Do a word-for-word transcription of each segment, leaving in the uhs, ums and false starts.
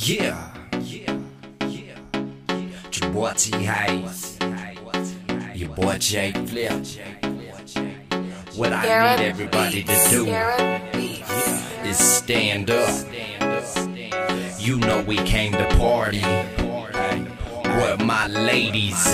Yeah, yeah, yeah, it's your boy T-HAZE, your boy Jayflip. What I need everybody to do is stand up. You know we came to party. Where my ladies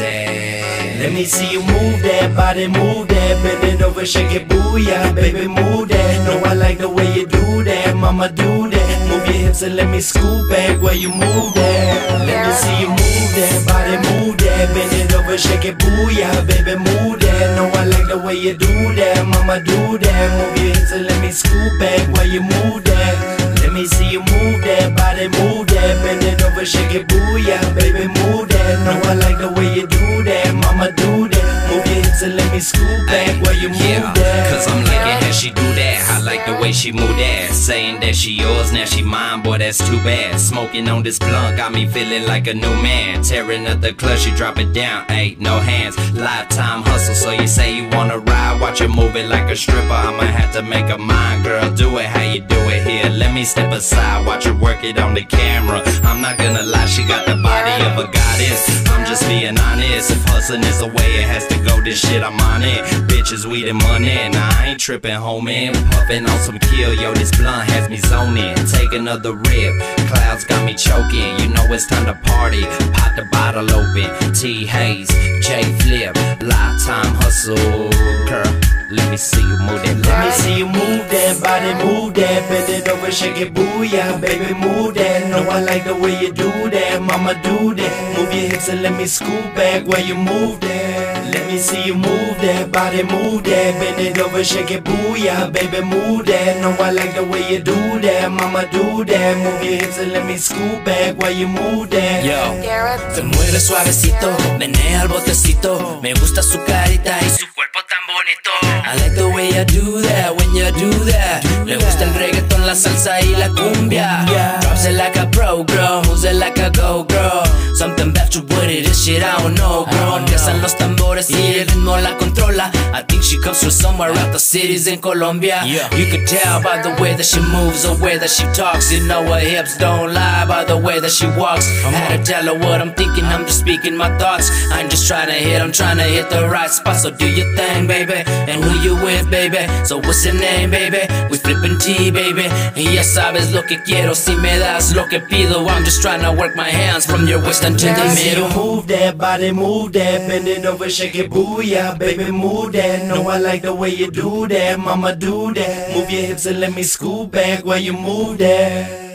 at? Let me see you move that body, move that. Bend it over, shake it, booyah, baby, move that. Know I like the way you do that, mama, do that. Move your hips and let me scoop back where you move that. Let me see you move that body, move that. Bend it over, shake it, booyah, baby, move that. Know I like the way you do that, mama, do that. Move your hips and let me scoop back where you move that. Let me see you move that body, move that. Bend it over, shake it, booyah, baby, move that. Know I like the way you do that, mama, do that. Move your hips and let me scoop back where you move yeah, that. Cause I'm liking how she do that. I like the way she move that. Saying that she yours, now she mine, boy, that's too bad. Smoking on this blunt got me feeling like a new man. Tearing up the clutch, you drop it down, ain't no hands. Lifetime hustle, so you say you wanna ride. Watch her move it like a stripper, I might have to make a mind. Girl, do it how you do it here. Let me step aside, watch her work it on the camera. I'm not gonna lie, she got the body of a goddess. I'm just being honest, if hustling is the way it has to go, this shit I'm on it. Bitches, weed and money, and I ain't tripping, homie. Puffin' on some kill, yo, this blunt has me zoning. Take another rip, clouds got me choking. You know it's time to party, pop the bottle open. T-HAZE Jayflip, lifetime hustle. Girl, let me see you move that. Let me see you move that body, move that. Bend it over, shake it, booyah, baby, move that. Know I like the way you do that, mama, do that. Move your hips and let me scoop back where you move that. Let me see you move that body, move that. Bend it over, shake it, booyah, baby, move that. Know I like the way you do that, mama, do that. Move your hips and let me scoop back where you move that. Yo, se mueve suavecito, menea el botecito. Me gusta su carita y su cuerpo tan bonito. I like the way you do that, when you do that. Le gusta el reggaeton, la salsa y la cumbia. Drops it like a pro, girl, moves it like a go, girl. Something about you with it, this shit I don't know, bro. Empiezan los tambores y el ritmo la controla. I think she comes from somewhere out the cities in Colombia. You can tell by the way that she moves, the way that she talks. You know her hips don't lie by the way that she walks. Had to tell her what I'm thinking, I'm just speaking my thoughts. I'm just trying to hit, I'm trying to hit the right spot. So do your thing, baby, and who you with, baby? So what's your name, baby? We flippin' tea, baby. Y ya sabes lo que quiero, si me das lo que pido. I'm just trying to work my hands from your waist unto the middle. Move that body, move that. Bend it over, shake it, booyah, baby, move that. Know I like the way you do that, mama, do that. Move your hips and let me scoop back while you move that.